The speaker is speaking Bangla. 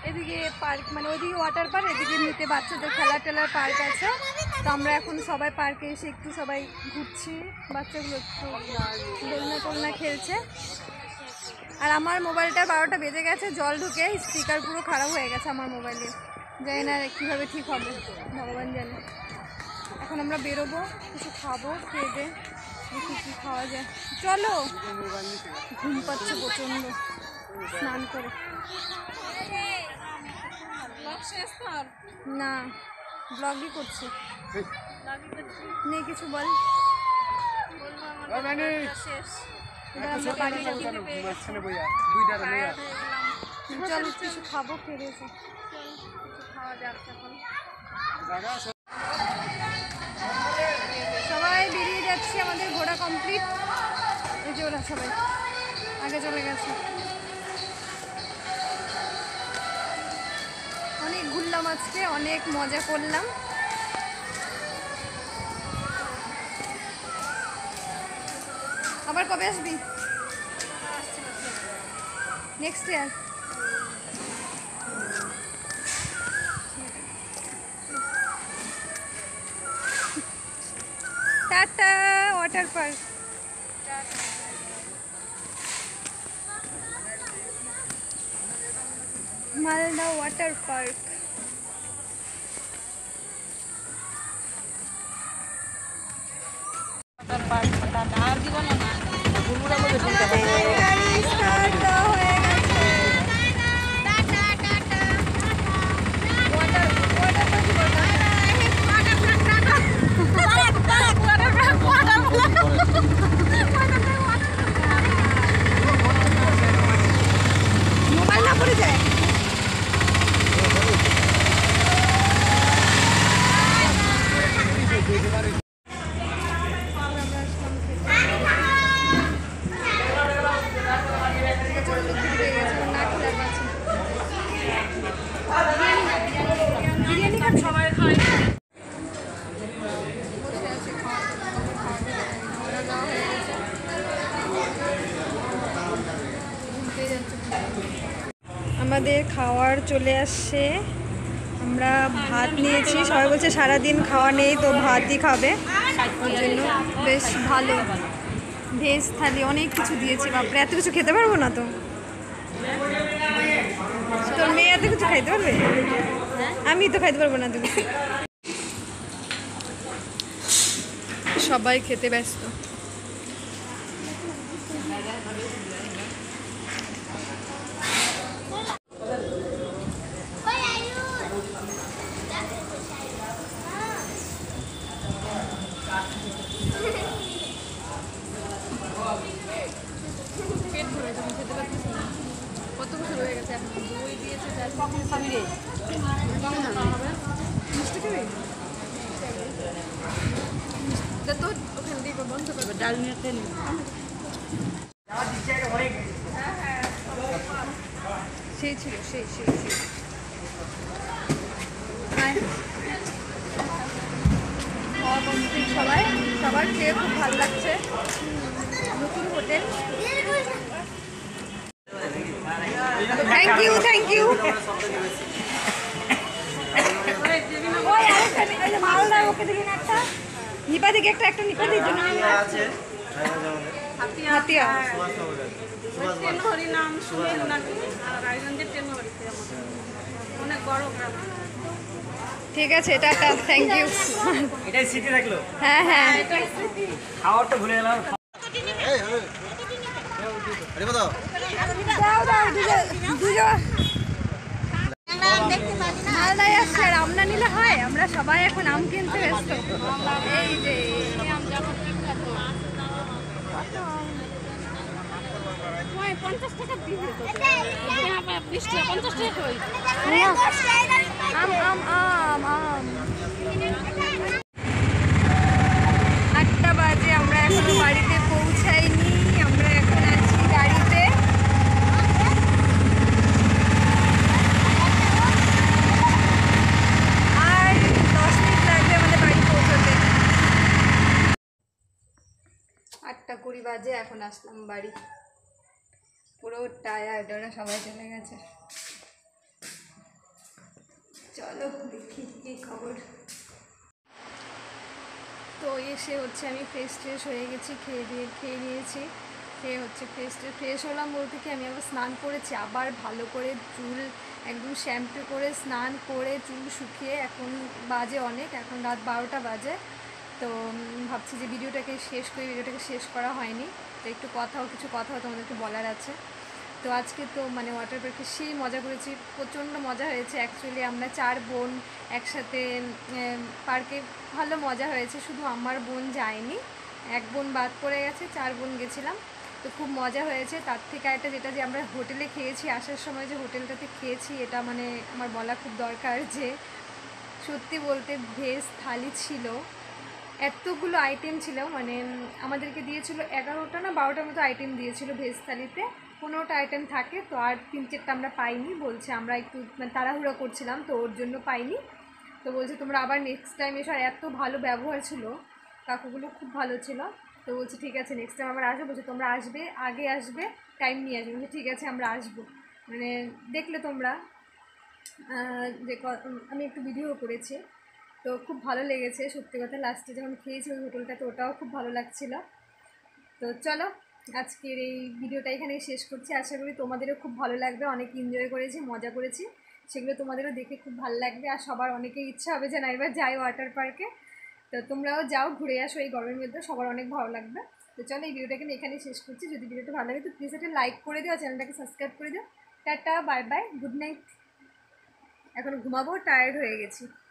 এদিকে পার্ক মানে ওইদিকে ওয়াটার পার্ক, এদিকে এমনিতে বাচ্চাদের খেলার টেলার পার্ক আছে। তো আমরা এখন সবাই পার্কে এসে একটু সবাই ঘুরছি, বাচ্চাগুলো একটু দোলনা টোলনা খেলছে। আর আমার মোবাইলটা 12টা বেজে গেছে, জল ঢুকে স্পিকার পুরো খারাপ হয়ে গেছে আমার মোবাইলে। জানি না কীভাবে ঠিক হবে, ভগবান জানে। এখন আমরা বেরোবো, কিছু খাবো, খেয়ে দে দেখি কী খাওয়া যায়। চলো, ঘুম পাচ্ছে প্রচণ্ড, স্নান করে। না, ব্লগই করছি। নেই কিছু বল। চলো কিছু খাবো, খেয়ে খাওয়া যাক। এখন সবাই বেরিয়ে যাচ্ছি, আমাদের ঘোরা কমপ্লিট। এই যে ওরা সবাই আগে চলে গেছে। অনেক ঘুরলাম আজকে, অনেক মজা করলাম। আবার কবে আসবি? Next year. Tata water park. Malda water park. আর দিব না মোবাইল না পড়ে যায়। আমাদের খাওয়ার চলে আসছে, আমরা ভাত নিয়েছি। সবাই বলছে সারাদিন খাওয়া নেই, তো ভাতই খাবে। ওর জন্য বেশ ভালো ভেজ থালি, অনেক কিছু দিয়েছে। বাপরে, এত কিছু খেতে পারবো না তো। তোর মেয়ে এত কিছু খাইতে পারবে? আমি তো খাইতে পারবো না। তুমি সবাই খেতে ব্যস্ত। কত কিছু রয়ে গেছে, এখন দই দিয়েছে। মিষ্টি খাবি? তো ওখান থেকে বন্ধ করবে, ডাল নিয়ে তেল। সেই ছিল, সেই সেই সেই খাওয়া কমপ্লিট। সবার খেয়ে খুব ভালো লাগছে। নতুন hotel. Thank you, thank you. Malda okay দিন একটা, নিপা দিকে একটা নিপা দির জন্য হাতিয়া। ঠিক আছে, টাটা, থ্যাংক ইউ। এটাই স্মৃতি থাকলো। হ্যাঁ হ্যাঁ, খাওয়ার তো ভুলে গেলাম। মালদায় আসছে আর আম না নিলে হয়? আমরা সবাই এখন আম কিনতে ব্যস্ত। এই যে আম আম আম আম। 8টা বাজে, আমরা এখনো বাড়িতে পৌঁছাইনি। আমরা এখন আছি গাড়িতে। আর 10 মিনিট লাগবে আমাদের বাড়ি পৌঁছতে। 8:20 বাজে, এখন আসলাম বাড়ি। পুরো টায়ার্ড, ওরা সবাই চলে গেছে। চলো দেখি কি খবর। তো এসে হচ্ছে আমি ফ্রেশ ট্রেশ হয়ে গেছি, খেয়ে নিয়েছি। খেয়ে হচ্ছে ফ্রেশ হলাম বলতে কি আমি আবার স্নান করেছি, আবার ভালো করে চুল একদম শ্যাম্পু করে স্নান করে চুল শুকিয়ে এখন বাজে অনেক, এখন রাত 12টা বাজে। তো ভাবছি যে ভিডিওটাকে শেষ করা হয়নি, তো একটু কিছু কথাও তোমাদেরকে বলার আছে। তো আজকে তো মানে ওয়াটার পার্কে সেই মজা করেছি, প্রচণ্ড মজা হয়েছে। অ্যাকচুয়ালি আমরা 4 বোন একসাথে পার্কে ভালো মজা হয়েছে, শুধু আমার বোন যায়নি, এক বোন বাদ পড়ে গেছে, 4 বোন গেছিলাম। তো খুব মজা হয়েছে। তার থেকে একটা যেটা যে আমরা হোটেলে খেয়েছি, আসার সময় যে হোটেলটাতে খেয়েছি, এটা মানে আমার বলা খুব দরকার যে সত্যি বলতে ভেজ থালি ছিল, এতগুলো আইটেম ছিল, মানে আমাদেরকে দিয়েছিল 11টা না 12টার মতো আইটেম দিয়েছিল ভেজ থালিতে, 15টা আইটেম থাকে, তো আর 3-4টা আমরা পাইনি, বলছে আমরা একটু মানে তাড়াহুড়ো করছিলাম তো ওর জন্য পাইনি। তো বলছে তোমরা আবার নেক্সট টাইম এসো, আর এত ভালো ব্যবহার ছিল, কাকুগুলো খুব ভালো ছিল। তো বলছে ঠিক আছে নেক্সট টাইম আমরা আসবো, বলছে তোমরা আসবে আগে আসবে, টাইম নিয়ে আসবে, বলছে ঠিক আছে আমরা আসবো। মানে দেখলে তোমরা যে আমি একটু ভিডিও করেছি, তো খুব ভালো লেগেছে সত্যি কথা। লাস্টে যখন খেয়েছি ওই হোটেলটাতে, ওটাও খুব ভালো লাগছিল। তো চলো আজকের এই ভিডিওটা এখানেই শেষ করছি, আশা করি তোমাদেরও খুব ভালো লাগবে, অনেক এনজয় করেছি, মজা করেছি, সেগুলো তোমাদেরও দেখে খুব ভালো লাগবে, আর সবার অনেকেই ইচ্ছা হবে যে না এবার যাই ওয়াটার পার্কে। তো তোমরাও যাও, ঘুরে আসো এই গরমের মধ্যে, সবার অনেক ভালো লাগবে। তো চলো এই ভিডিওটাকে এখানেই শেষ করছি, যদি ভিডিওটা ভালো লাগে তো প্লিজ একটা লাইক করে দিও, চ্যানেলটাকে সাবস্ক্রাইব করে দিও। Tata, bye bye, good night. এখন ঘুমাবো, টায়ার্ড হয়ে গেছি।